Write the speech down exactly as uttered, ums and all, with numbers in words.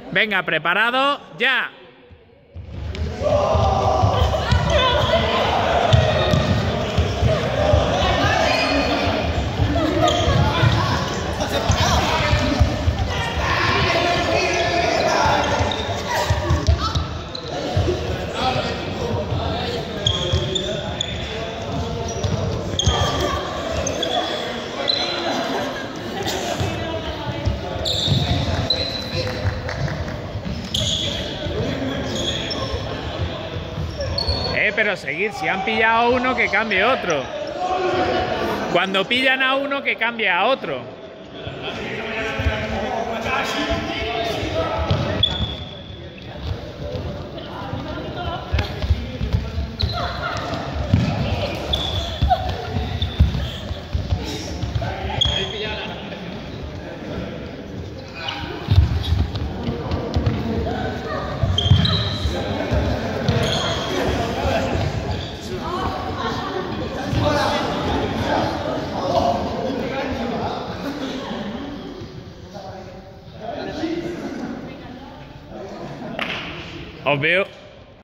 Venga, preparado, ya. Eh, pero seguir, si han pillado a uno, que cambie otro. Cuando pillan a uno, que cambie a otro. Os veo.